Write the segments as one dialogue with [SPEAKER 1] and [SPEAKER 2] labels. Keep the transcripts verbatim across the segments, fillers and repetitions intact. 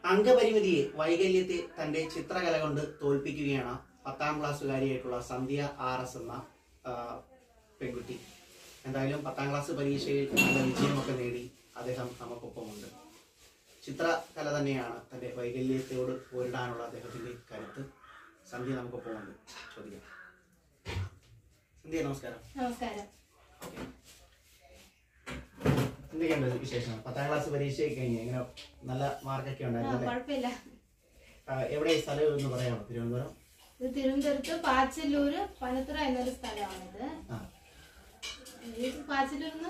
[SPEAKER 1] അംഗപരിമിതിയെ വൈകല്യത്തെ തന്റെ ചിത്രകല കൊണ്ട് തോൽപ്പിക്കുകയാണ് പത്താം ക്ലാസ്സുകാരിയായിട്ടുള്ള സന്ധ്യ ആർ എസ് എന്ന പെൺകുട്ടി. എന്തായാലും പത്താം ക്ലാസ് പരീക്ഷയിൽ നല്ല വിജയമൊക്കെ നേടി അദ്ദേഹം നമുക്കൊപ്പമുണ്ട്. ചിത്രകല തന്നെയാണ് തന്റെ വൈകല്യത്തോട് പോരിടാനുള്ള അദ്ദേഹത്തിന്റെ കരുത്ത്. സന്ധ്യ നമുക്കൊപ്പമുണ്ട്. ചോദിക്കാം. സന്ധ്യ നമസ്കാരം.
[SPEAKER 2] നമസ്കാരം.
[SPEAKER 1] എന്തൊക്കെയുണ്ട് വിശേഷം? പത്താം ക്ലാസ് പരീക്ഷ കഴിഞ്ഞ് എങ്ങനെ നല്ല മാർക്കൊക്കെ ഉണ്ടായിരുന്നു? എവിടെ സ്ഥലം എന്ന് പറയാമോ? തിരുവനന്തപുരം.
[SPEAKER 2] ഇത് തിരുവനന്തപുരത്ത് പാച്ചല്ലൂര് പനത്തുറ എന്നൊരു സ്ഥലമാണിത്. പാച്ചല്ലൂരിന്ന്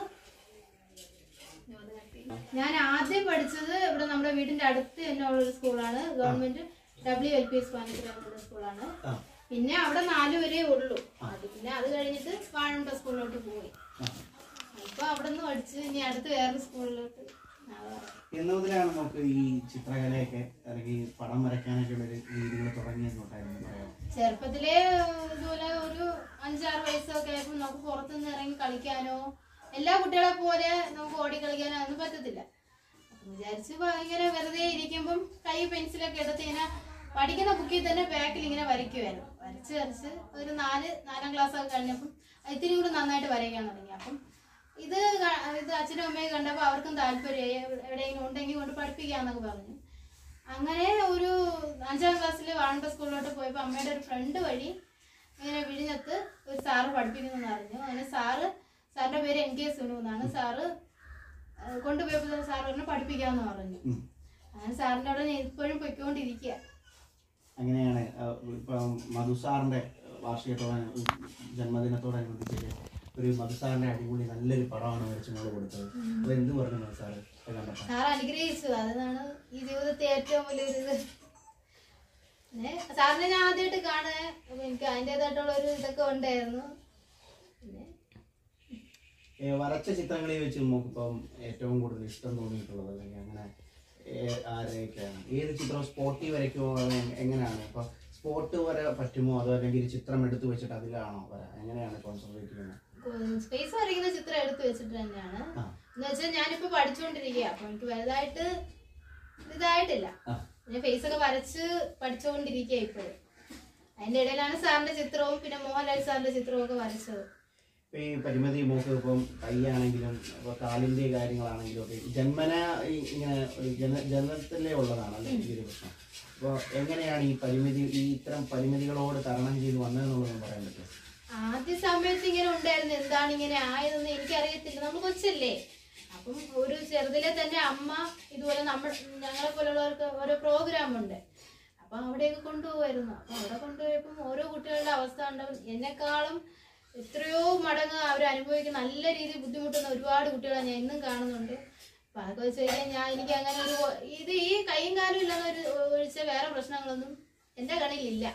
[SPEAKER 2] ഞാൻ ആദ്യം പഠിച്ചത് ഇവിടെ നമ്മുടെ വീടിന്റെ അടുത്ത് തന്നെ ഉള്ളൊരു സ്കൂളാണ്. Government W L P S Panathura എന്നുള്ള സ്കൂളാണ്. പിന്നെ അവിടെ നാലു വരെ ഉള്ളൂ. അത് പിന്നെ അത് കഴിഞ്ഞിട്ട് വാഴമ്പ സ്കൂളിലോട്ട് പോയി. ഇപ്പൊ അവിടെ നിന്ന് പഠിച്ച് ഇനി അടുത്ത് വേറെ സ്കൂളിലോട്ട്.
[SPEAKER 1] എന്ന് മുതലാണ് നമുക്ക് ഈ ചിത്രകലയൊക്കെ അല്ലെങ്കിൽ പടം വരയ്ക്കാനൊക്കെ ഉള്ള രീതികൾ തുടങ്ങിയെന്നുണ്ടായിരുന്നു?
[SPEAKER 2] ചെറുപ്പത്തിലെ ഇതുപോലെ ഒരു അഞ്ചാറ് വയസ്സൊക്കെ ആയപ്പോൾ നമുക്ക് പുറത്തുനിന്ന് ഇറങ്ങി കളിക്കാനോ എല്ലാ കുട്ടികളെ പോലെ നമുക്ക് ഓടി കളിക്കാനോ ഒന്നും പറ്റത്തില്ല. അപ്പം വിചാരിച്ച് ഇങ്ങനെ വെറുതെ ഇരിക്കുമ്പം കൈ പെൻസിലൊക്കെ എടുത്ത് ഇങ്ങനെ പഠിക്കുന്ന ബുക്കിൽ തന്നെ ബാക്കിൽ ഇങ്ങനെ വരയ്ക്കുമായിരുന്നു. വരച്ച് വരച്ച് ഒരു നാല് നാലാം ക്ലാസ് ഒക്കെ കഴിഞ്ഞപ്പം ഇത്തിരി കൂടി നന്നായിട്ട് വരയ്ക്കാൻ തുടങ്ങി. അപ്പം ഇത് ഇത് അച്ഛനും അമ്മയും കണ്ടപ്പോൾ അവർക്കും താല്പര്യമായി. എവിടെയെങ്കിലും ഉണ്ടെങ്കിൽ കൊണ്ട് പഠിപ്പിക്കാന്നൊക്കെ പറഞ്ഞു. അങ്ങനെ ഒരു അഞ്ചാം ക്ലാസ്സിൽ വാഴമ്പ സ്കൂളിലോട്ട് പോയപ്പോൾ അമ്മയുടെ ഒരു ഫ്രണ്ട് വഴി ഇങ്ങനെ വിഴിഞ്ഞത്ത് ഒരു സാറ് പഠിപ്പിക്കുന്നെന്ന് അറിഞ്ഞു. അങ്ങനെ സാറ് സാറിന്റെ പേര് എൻ കെ സുനു എന്നാണ്. സാറ് കൊണ്ടുപോയപ്പോൾ സാറ് പറഞ്ഞു പഠിപ്പിക്കാന്ന് പറഞ്ഞു. അങ്ങനെ സാറിന്റെ അവിടെ ഞാൻ ഇപ്പോഴും പൊയ്ക്കൊണ്ടിരിക്കുക.
[SPEAKER 1] അങ്ങനെയാണ് ഇപ്പൊ മധുസാറിന്റെ വാർഷികത്തോടെ ജന്മദിനത്തോടനുബന്ധിച്ച് ഒരു മധുസാറിന്റെ അടിപൊളി നല്ലൊരു പടമാണ് വരച്ച് മോള് കൊടുത്തത്. അപ്പൊ എന്ത് പറഞ്ഞു മധുസാറ്?
[SPEAKER 2] സാർ അനുഗ്രഹിച്ചു. അതാണ് ഈ ജീവിതത്തെ ഏറ്റവും വലിയൊരു ഇത്. പിന്നെ സാറിനെ ഞാൻ ആദ്യമായിട്ട് കാണുക. അപ്പൊ എനിക്ക് അതിൻ്റെതായിട്ടുള്ള ഒരു ഇതൊക്കെ ഉണ്ടായിരുന്നു. പിന്നെ
[SPEAKER 1] വരച്ച ചിത്രങ്ങളിൽ വെച്ച് നമുക്കിപ്പം ഏറ്റവും കൂടുതൽ ഇഷ്ടം തോന്നിയിട്ടുള്ളത് അല്ലെങ്കിൽ അങ്ങനെ ആരെയൊക്കെയാണ്? ഏത് ചിത്രം സ്പോർട്ടി വരയ്ക്കുമോ? എങ്ങനെയാണ് ഇപ്പൊ സ്പോർട്ട് വര പറ്റുമോ? അതോ അല്ലെങ്കിൽ ചിത്രം എടുത്തു വെച്ചിട്ട് അതിലാണോ വര? എങ്ങനെയാണ് കോൺസെൻട്രേറ്റ് ചെയ്യുന്നത്?
[SPEAKER 2] സ്പേസ് വരയ്ക്കുന്ന ചിത്രം എടുത്തു വെച്ചിട്ട് തന്നെയാണ്. എന്ന് വെച്ചാൽ ഞാനിപ്പോ പഠിച്ചുകൊണ്ടിരിക്കുക. അപ്പൊ എനിക്ക് വലുതായിട്ട് ഇതായിട്ടില്ല. ഞാൻ ഫേസ് ഒക്കെ വരച്ച് പഠിച്ചുകൊണ്ടിരിക്കുക ഇപ്പോഴും. അതിന്റെ ഇടയിലാണ് സാറിന്റെ ചിത്രവും പിന്നെ മോഹൻലാൽ സാറിന്റെ ചിത്രവും ഒക്കെ വരച്ചത്.
[SPEAKER 1] ഈ പരിമിതി മോക്ക് ഇപ്പം കൈയാണെങ്കിലും കാലിന്റെ കാര്യങ്ങളാണെങ്കിലും ഒക്കെ ജന്മന ഇങ്ങനെ ജന ജനത്തിലേ ഉള്ളതാണ് അല്ലെ ഈ ഒരു പ്രശ്നം. അപ്പോൾ എങ്ങനെയാണ് ഈ പരിമിതി ഈ ഇത്തരം പരിമിതികളോട് തരണം ചെയ്ത് വന്നതെന്നുള്ളതെന്ന് പറയാൻ പറ്റും?
[SPEAKER 2] ആദ്യ സമയത്ത് ഇങ്ങനെ ഉണ്ടായിരുന്നു. എന്താണ് ഇങ്ങനെ ആയതെന്ന് എനിക്കറിയത്തില്ല. നമ്മൾ കൊച്ചല്ലേ. അപ്പം ഒരു ചെറുതിലെ തന്നെ അമ്മ ഇതുപോലെ നമ്മൾ ഞങ്ങളെ പോലുള്ളവർക്ക് ഓരോ പ്രോഗ്രാം ഉണ്ട്. അപ്പൊ അവിടെയൊക്കെ കൊണ്ടുപോകുമായിരുന്നു. അപ്പൊ അവിടെ കൊണ്ടുപോയപ്പം ഓരോ കുട്ടികളുടെ അവസ്ഥ ഉണ്ടാവും. എന്നെക്കാളും എത്രയോ മടങ്ങ് അവർ അനുഭവിക്കുന്ന നല്ല രീതിയിൽ ബുദ്ധിമുട്ടുന്ന ഒരുപാട് കുട്ടികളെ ഞാൻ ഇന്നും കാണുന്നുണ്ട്. അപ്പൊ അതൊക്കെ വെച്ച് കഴിഞ്ഞാൽ ഞാൻ എനിക്ക് അങ്ങനെ ഒരു ഇത് ഈ കൈയും കാലും ഇല്ലെന്ന് ഒരു ഒഴിച്ച വേറെ പ്രശ്നങ്ങളൊന്നും എൻ്റെ കണ്ണിലില്ല.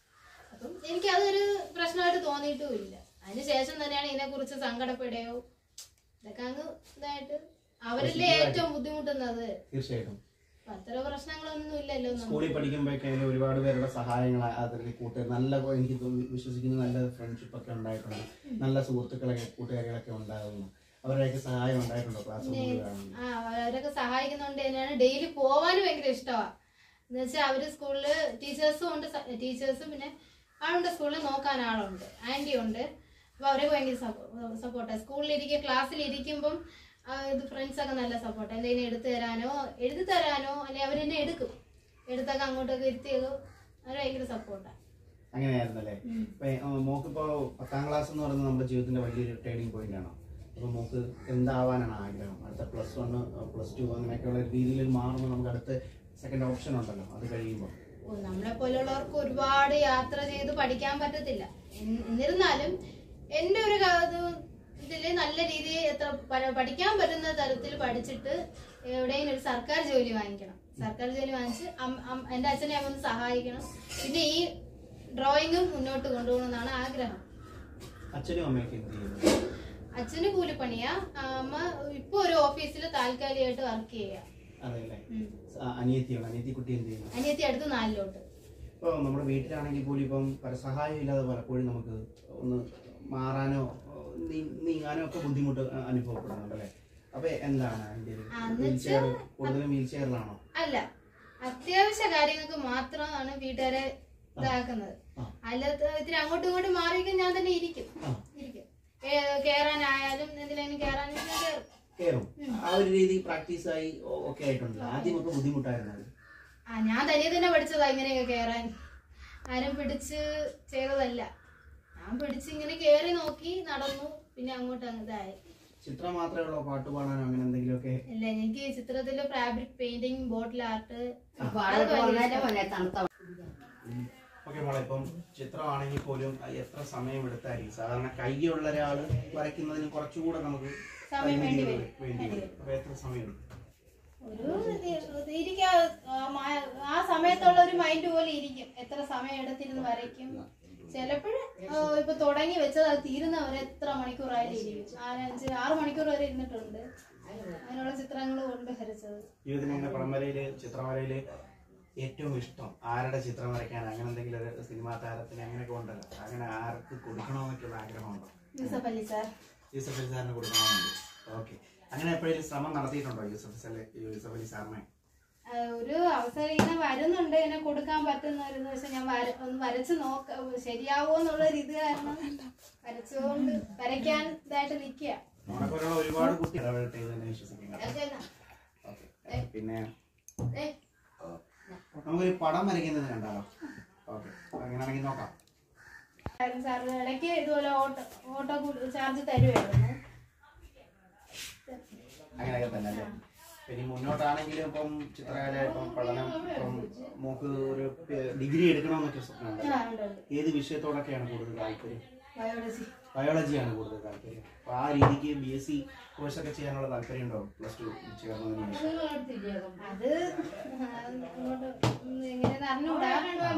[SPEAKER 2] അപ്പം എനിക്ക് അതൊരു പ്രശ്നമായിട്ട് തോന്നിയിട്ടും ഇല്ല. അതിന് ശേഷം തന്നെയാണ് ഇതിനെക്കുറിച്ച് സങ്കടപ്പെടുകയോ ഇതൊക്കെ അങ്ങ് ഇതായിട്ട് അവരല്ലേ ഏറ്റവും ബുദ്ധിമുട്ടുന്നത്.
[SPEAKER 1] തീർച്ചയായിട്ടും
[SPEAKER 2] അത്ര പ്രശ്നങ്ങളൊന്നും ഇല്ലല്ലോ.
[SPEAKER 1] സ്കൂളിൽ പഠിക്കുമ്പോഴൊക്കെ ഒരുപാട് പേരുടെ സഹായങ്ങൾ അതിൽ കൂട്ട് നല്ല എനിക്ക് വിശ്വസിക്കുന്ന നല്ല ഫ്രണ്ട്ഷിപ്പ് ഒക്കെ ഉണ്ടായിട്ടുണ്ട്. നല്ല സുഹൃത്തുക്കളൊക്കെ കൂട്ടുകാരികളൊക്കെ ഉണ്ടാകുന്നു. അവരുടെയൊക്കെ സഹായം ഉണ്ടായിട്ടുണ്ടോ ക്ലാസ്?
[SPEAKER 2] ആ അവരൊക്കെ സഹായിക്കുന്നുണ്ട് തന്നെയാണ്. ഡെയിലി പോവാനും ഭയങ്കര ഇഷ്ടമാണ്. എന്ന് വെച്ചാൽ അവര് സ്കൂളില് ടീച്ചേഴ്സും ഉണ്ട്. ടീച്ചേഴ്സും പിന്നെ ആളുണ്ട് സ്കൂളിൽ നോക്കാൻ ആളുണ്ട്, ആന്റി ഉണ്ട്. അപ്പൊ അവരൊക്കെ ഭയങ്കര സപ്പോർട്ടാണ്. സ്കൂളിലിരിക്കുക ക്ലാസ്സിലിരിക്കുമ്പം ഇത് ഫ്രണ്ട്സൊക്കെ നല്ല സപ്പോർട്ട്. എന്തെങ്കിലും എടുത്തു തരാനോ എഴുതി തരാനോ അല്ലെ അവരെന്നെ എടുക്കും. എടുത്തൊക്കെ അങ്ങോട്ടൊക്കെ ഇരുത്തിയൊക്കെ അവർ ഭയങ്കര സപ്പോർട്ടാണ്.
[SPEAKER 1] അങ്ങനെയായിരുന്നല്ലേ? മോക്കിപ്പോ പത്താം ക്ലാസ് എന്ന് പറയുന്നത് നമ്മുടെ ജീവിതത്തിന്റെ വലിയൊരു ടേണിംഗ് പോയിന്റ് ആണോ? അപ്പൊ മോക്ക് എന്താവാനാണ് ആഗ്രഹം? അടുത്ത പ്ലസ് വൺ പ്ലസ് ടു അങ്ങനെയൊക്കെയുള്ള രീതിയിൽ മാറുമ്പോൾ നമുക്ക് അടുത്ത സെക്കൻഡ് ഓപ്ഷൻ ഉണ്ടല്ലോ. അത് കഴിയുമ്പോൾ
[SPEAKER 2] നമ്മളെ പോലുള്ളവർക്ക് ഒരുപാട് യാത്ര ചെയ്ത് പഠിക്കാൻ പറ്റത്തില്ല. എന്നിരുന്നാലും എന്റെ ഒരു ഇതില് നല്ല രീതിയിൽ എത്ര പഠിക്കാൻ പറ്റുന്ന തരത്തിൽ പഠിച്ചിട്ട് എവിടെയും ഒരു സർക്കാർ ജോലി വാങ്ങിക്കണം. സർക്കാർ ജോലി വാങ്ങിച്ച് എന്റെ അച്ഛനെ അമ്മ സഹായിക്കണം. പിന്നെ ഈ ഡ്രോയിങ്ങും മുന്നോട്ട് കൊണ്ടുപോകണമെന്നാണ് ആഗ്രഹം.
[SPEAKER 1] അച്ഛനും അമ്മയൊക്കെ
[SPEAKER 2] അച്ഛന് കൂലിപ്പണിയാ. അമ്മ ഇപ്പൊ ഒരു ഓഫീസിൽ താൽക്കാലികമായിട്ട് വർക്ക് ചെയ്യാ. അനിയത്തി അടുത്ത് നാലിലോട്ട്.
[SPEAKER 1] ഇപ്പൊ നമ്മുടെ വീട്ടിലാണെങ്കിൽ പോലും ഇപ്പം പരസഹായം ഇല്ലാതെ പലപ്പോഴും നമുക്ക് ഒന്ന് മാറാനോ നീങ്ങാനോ ഒക്കെ ബുദ്ധിമുട്ട് അനുഭവപ്പെടുന്നുണ്ടല്ലേ? അപ്പൊ എന്താണ് അതിന്റെ കൂടുതലും വീൽ ചെയറിലാണോ?
[SPEAKER 2] അല്ല, അത്യാവശ്യ കാര്യങ്ങൾക്ക് മാത്രമാണ് വീട്ടുകാരെ ഇതാക്കുന്നത്. അല്ലാത്ത ഇത്തിരി അങ്ങോട്ടും ഇങ്ങോട്ടും മാറിയിരിക്കും ഞാൻ തന്നെ ഇരിക്കും ഇരിക്കും കേറാനായാലും എന്തിനും കേറാനും കേറും
[SPEAKER 1] കേറും. ആ ഒരു രീതി പ്രാക്ടീസ് ആയി ഒക്കെ ആയിട്ടുണ്ട്. ആദ്യമൊക്കെ ബുദ്ധിമുട്ടായിരുന്നു.
[SPEAKER 2] ആ ഞാൻ തനിയെ തന്നെ പഠിച്ചതാ ഇങ്ങനെയൊക്കെ കേറാൻ. ആരും പിടിച്ച് ചെയ്തതല്ല. ഞാൻ പിടിച്ച് ഇങ്ങനെ കേറി നോക്കി നടന്നു. പിന്നെ അങ്ങോട്ട് ഇതായി.
[SPEAKER 1] ചിത്രം മാത്രമേ ഉള്ളൂ പാട്ട് പാടാനോ അങ്ങനെ എന്തെങ്കിലുമൊക്കെ?
[SPEAKER 2] ഇല്ല, എനിക്ക് ചിത്രത്തില് fabric painting, bottle art.
[SPEAKER 1] Okay മോളെ, ഇപ്പം ചിത്രമാണെങ്കിൽ പോലും എത്ര സമയം എടുത്തായിരിക്കും? സാധാരണ കൈയുള്ള ഒരാള് വരയ്ക്കുന്നതിന് കുറച്ചുകൂടെ നമുക്ക്
[SPEAKER 2] സമയം വേണ്ടി
[SPEAKER 1] വേണ്ടി വരും. അപ്പൊ എത്ര സമയം എടുക്കും?
[SPEAKER 2] ഒരു ഇരിക്കാ ആ സമയത്തുള്ള ഒരു മൈൻഡ് പോലെ ഇരിക്കും. എത്ര സമയം എടുത്തിരുന്ന് വരയ്ക്കും. ചിലപ്പോഴും ഇപ്പൊ തുടങ്ങി വെച്ചത് അത് തീരുന്നവരെ എത്ര മണിക്കൂറായാലും ഇരിക്കും. നാലഞ്ച് ആറ് മണിക്കൂർ വരെ ഇരുന്നിട്ടുണ്ട്. അങ്ങനെയുള്ള ചിത്രങ്ങൾ കൊണ്ട് വരച്ചത്.
[SPEAKER 1] ജീവിതത്തിന്റെ പടംവരയില് ചിത്രവരയില് ഏറ്റവും ഇഷ്ടം ആരുടെ ചിത്രം വരയ്ക്കാൻ? അങ്ങനെ എന്തെങ്കിലും ഒരു സിനിമാ താരത്തിന് അങ്ങനെയൊക്കെ ഉണ്ടല്ലോ, അങ്ങനെ ആർക്ക് കൊടുക്കണമെന്നൊക്കെയുള്ള ആഗ്രഹമുണ്ടോ?
[SPEAKER 2] യൂസഫ് അലി സാർ.
[SPEAKER 1] യൂസഫ് അലി സാറിന് കൊടുക്കണമെന്നുണ്ട്. ഓക്കെ, അങ്ങനെ എപ്പോഴും ശ്രമം നടത്തിയിട്ടുണ്ടോ യൂസഫ് യൂസഫ് അലി സാറിനെ?
[SPEAKER 2] ഒരു അവസരം ഇങ്ങനെ വരുന്നുണ്ട്, ഇങ്ങനെ കൊടുക്കാൻ പറ്റുന്ന ഒരു ദിവസം ഞാൻ ഒന്ന് വരച്ച് നോക്ക ശരിയാവോ എന്നുള്ളൊരു ഇത് കാരണം വരച്ചുകൊണ്ട് വരയ്ക്കാൻ ഇതായിട്ട് നിക്കുക.
[SPEAKER 1] നമ്മളെപ്പോലുള്ള ഒരുപാട് കുട്ടി ഇടപെടട്ടെ എന്ന് വിശ്വസിക്കുന്നു. പിന്നെ നമുക്കൊരു പടം വരയ്ക്കുന്നത് കണ്ടാലോ? ഓക്കെ, അങ്ങനെയാണെങ്കിൽ നോക്കാം.
[SPEAKER 2] സാർ ഇടയ്ക്ക് ഇതുപോലെ ഓട്ടോ ഓട്ടോ ചാർജ് തരുമായിരുന്നു.
[SPEAKER 1] അങ്ങനെയൊക്കെ തന്നെ അല്ലേ? ഇനി മുന്നോട്ടാണെങ്കിലും ഇപ്പം ചിത്രകല ഇപ്പം പഠനം ഇപ്പം മോക്ക് ഒരു ഡിഗ്രി എടുക്കണമെന്നൊക്കെ സ്വപ്നമുണ്ട്. ഏത് വിഷയത്തോടൊക്കെയാണ് കൂടുതൽ താല്പര്യം?
[SPEAKER 2] ബയോളജി.
[SPEAKER 1] ബയോളജിയാണ് കൂടുതൽ താല്പര്യം. അപ്പൊ ആ രീതിക്ക് ബി എസ് സി കോഴ്സൊക്കെ ചെയ്യാനുള്ള താല്പര്യം ഉണ്ടോ പ്ലസ് ടു ചേർന്നതിന്?
[SPEAKER 2] അത് എങ്ങനെയാണെന്ന് അറിഞ്ഞൂടാ.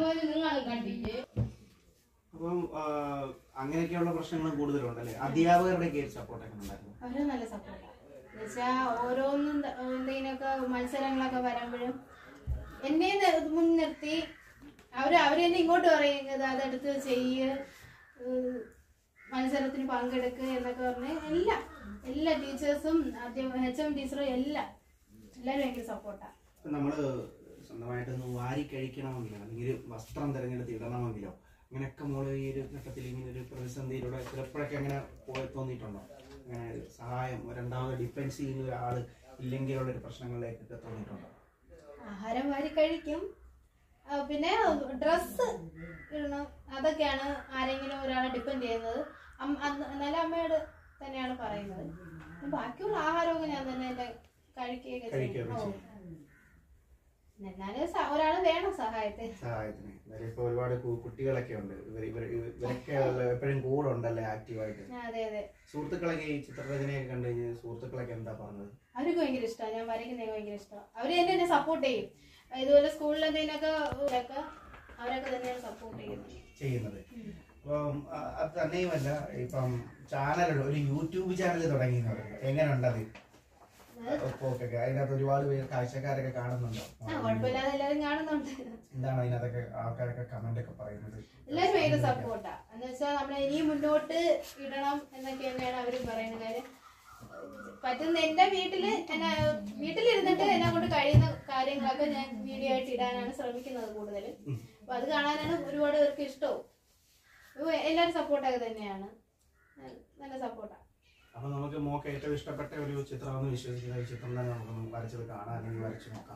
[SPEAKER 1] അപ്പം അങ്ങനെയൊക്കെയുള്ള പ്രശ്നങ്ങളും കൂടുതലുണ്ടല്ലേ? അധ്യാപകരുടെയൊക്കെ സപ്പോർട്ടൊക്കെ ഉണ്ടായിരുന്നു?
[SPEAKER 2] അവര് നല്ല സപ്പോർട്ടാണ്. എന്നുവെച്ചാൽ ഓരോന്നും എന്തെങ്കിലുമൊക്കെ മത്സരങ്ങളൊക്കെ വരുമ്പോഴും എന്നെ മുൻനിർത്തി അവര് അവര് തന്നെ ഇങ്ങോട്ട് പറയുന്നത് അതെടുത്ത് ചെയ്യ്, മത്സരത്തിന് പങ്കെടുക്കുക എന്നൊക്കെ പറഞ്ഞ് എല്ലാം എല്ലാ ടീച്ചേഴ്സും എച്ച് എം ടീച്ചറും എല്ലാം എല്ലാവരും ഭയങ്കര സപ്പോർട്ടാണ്.
[SPEAKER 1] നമ്മള് സ്വന്തമായിട്ടൊന്ന് വാരി കഴിക്കണമെങ്കിലോ അല്ലെങ്കിൽ വസ്ത്രം തിരഞ്ഞെടുത്ത് ഇടണമെങ്കിലോ അങ്ങനെയൊക്കെ മോള് ഈ ഒരു ഘട്ടത്തിൽ ഇങ്ങനെ ഒരു പ്രതിസന്ധിയിലൂടെ ചിലപ്പോഴൊക്കെ അങ്ങനെ പോയി തോന്നിയിട്ടുണ്ടോ? അങ്ങനെ സഹായം രണ്ടാമത് ഡിപ്പെൻഡ് ചെയ്യുന്ന ഒരാള് ഇല്ലെങ്കിലുള്ള ഒരു പ്രശ്നങ്ങളിലേക്കൊക്കെ തോന്നിയിട്ടുണ്ടോ?
[SPEAKER 2] ആഹാരം വാരി കഴിക്കും, പിന്നെ ഡ്രസ്സ് ഇടണം, അതൊക്കെയാണ് ആരെങ്കിലും ഒരാളെ ഡിപ്പെൻഡ് ചെയ്യുന്നത്. നല്ല അമ്മയോട് തന്നെയാണ് പറയുന്നത്. ബാക്കിയുള്ള ആഹാരമൊക്കെ ഞാൻ തന്നെ എന്റെ കഴിക്കുകയൊക്കെ ചെയ്യും. എന്നാലും ഒരാള് വേണം സഹായത്തിന്.
[SPEAKER 1] സഹായത്തിന് ഇപ്പൊ ഒരുപാട് കുട്ടികളൊക്കെ ഉണ്ട്, ഇവരൊക്കെ എപ്പോഴും കൂടെ ഉണ്ടല്ലേ ആക്റ്റീവായിട്ട്.
[SPEAKER 2] അതെ അതെ.
[SPEAKER 1] സുഹൃത്തുക്കളൊക്കെ ഈ ചിത്രരചനയൊക്കെ കണ്ടു കഴിഞ്ഞാൽ സുഹൃത്തുക്കളൊക്കെ എന്താ പറഞ്ഞത്?
[SPEAKER 2] അവർക്ക് ഭയങ്കര ഇഷ്ടമാണ്, ഞാൻ വരയ്ക്കുന്നത് ഭയങ്കര ഇഷ്ടമാണ്. അവര് തന്നെ എന്നെ സപ്പോർട്ട് ചെയ്യും. ഇതുപോലെ സ്കൂളിൽ എന്തെങ്കിലുമൊക്കെ അവരൊക്കെ തന്നെയാണ് സപ്പോർട്ട്
[SPEAKER 1] ചെയ്യുന്നത്. അപ്പം അത് തന്നെയുമല്ല, ഇപ്പം ചാനലുകൾ ഒരു യൂട്യൂബ് ചാനൽ തുടങ്ങി എങ്ങനെ ഉണ്ടത്? അതിനകത്ത് ഒരുപാട് പേര് കാഴ്ചക്കാരൊക്കെ കാണുന്നുണ്ടോ?
[SPEAKER 2] കുഴപ്പമില്ലാതെ എല്ലാവരും കാണുന്നുണ്ട്.
[SPEAKER 1] എന്താണ് അതിനകത്തൊക്കെ ആൾക്കാരൊക്കെ കമന്റ് ഒക്കെ പറയുന്നത്?
[SPEAKER 2] എല്ലാവരും ഭയങ്കര സപ്പോർട്ടാ. എന്ന് വെച്ചാൽ നമ്മളെ ഇനി മുന്നോട്ട് ഇടണം എന്നൊക്കെ തന്നെയാണ് അവരും പറയുന്ന കാര്യം. പറ്റുന്ന എന്റെ വീട്ടില് എന്നെ വീട്ടിലിരുന്നിട്ട് എന്നെ കൊണ്ട് കഴിയുന്ന കാര്യങ്ങളൊക്കെ ഞാൻ വീഡിയോ ആയിട്ട് ഇടാനാണ് ശ്രമിക്കുന്നത് കൂടുതലും. അപ്പൊ അത് കാണാനാണ് ഒരുപാട് പേർക്ക് ഇഷ്ടവും. എല്ലാവരും സപ്പോർട്ടൊക്കെ തന്നെയാണ്, നല്ല സപ്പോർട്ടാ.
[SPEAKER 1] അപ്പൊ നമുക്ക് മോക്ക് ഏറ്റവും ഇഷ്ടപ്പെട്ട ഒരു ചിത്രം എന്ന് വിശ്വസിക്കുന്ന ഒരു ചിത്രം തന്നെ നമുക്ക് വരച്ചത് കാണാം, അല്ലെങ്കിൽ വരച്ചു നോക്കാം.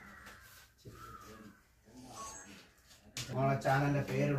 [SPEAKER 1] നമ്മളെ ചാനലിന്റെ പേരിടും.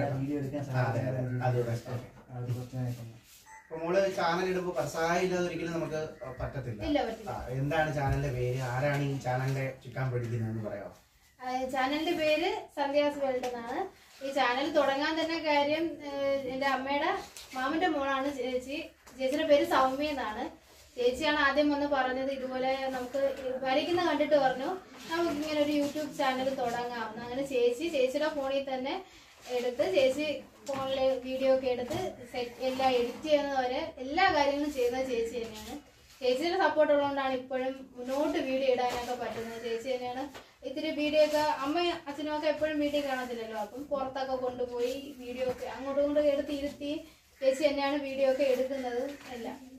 [SPEAKER 1] അപ്പൊ മോള് ചാനൽ ഇടുമ്പോ പരസായില്ലാതെ ഒരിക്കലും നമുക്ക് പറ്റത്തില്ല. എന്താണ് ചാനലിന്റെ പേര്? ആരാണ് ഈ ചാനലിന്റെ ചിക്കാൻ പഠിക്കുന്നതെന്ന് പറയാമോ?
[SPEAKER 2] ചാനലിന്റെ പേര് സന്ധ്യാസ് വേൾഡ് എന്നാണ്. ഈ ചാനൽ തുടങ്ങാൻ തന്നെ കാര്യം എന്റെ അമ്മയുടെ മാമന്റെ മോളാണ് ചേച്ചി. ചേച്ചിയുടെ പേര് സൗമ്യ എന്നാണ്. ചേച്ചിയാണ് ആദ്യം വന്ന് പറഞ്ഞത് ഇതുപോലെ നമുക്ക് വരയ്ക്കുന്ന കണ്ടിട്ട് പറഞ്ഞു നമുക്ക് ഇങ്ങനെ ഒരു യൂട്യൂബ് ചാനൽ തുടങ്ങാം. അങ്ങനെ ചേച്ചി ചേച്ചിയുടെ ഫോണിൽ തന്നെ എടുത്ത് ചേച്ചി ഫോണില് വീഡിയോ ഒക്കെ എടുത്ത് സെറ്റ് എല്ലാം എഡിറ്റ് ചെയ്യുന്നവരെ എല്ലാ കാര്യങ്ങളും ചെയ്യുന്നത് ചേച്ചി തന്നെയാണ്. ചേച്ചിയുടെ സപ്പോർട്ട് ഉള്ളതുകൊണ്ടാണ് ഇപ്പോഴും മുന്നോട്ട് വീഡിയോ ഇടാനൊക്കെ പറ്റുന്നത്. ചേച്ചി തന്നെയാണ് ഇത്തിരി വീഡിയോ ഒക്കെ അമ്മയും അച്ഛനും ഒക്കെ എപ്പോഴും വീട്ടിൽ കാണത്തില്ലല്ലോ, അപ്പം പുറത്തൊക്കെ കൊണ്ടുപോയി വീഡിയോ ഒക്കെ അങ്ങോട്ടും ഇങ്ങോട്ടും എടുത്ത് ഇരുത്തി ചേച്ചി തന്നെയാണ് വീഡിയോ ഒക്കെ എടുക്കുന്നത് എല്ലാം.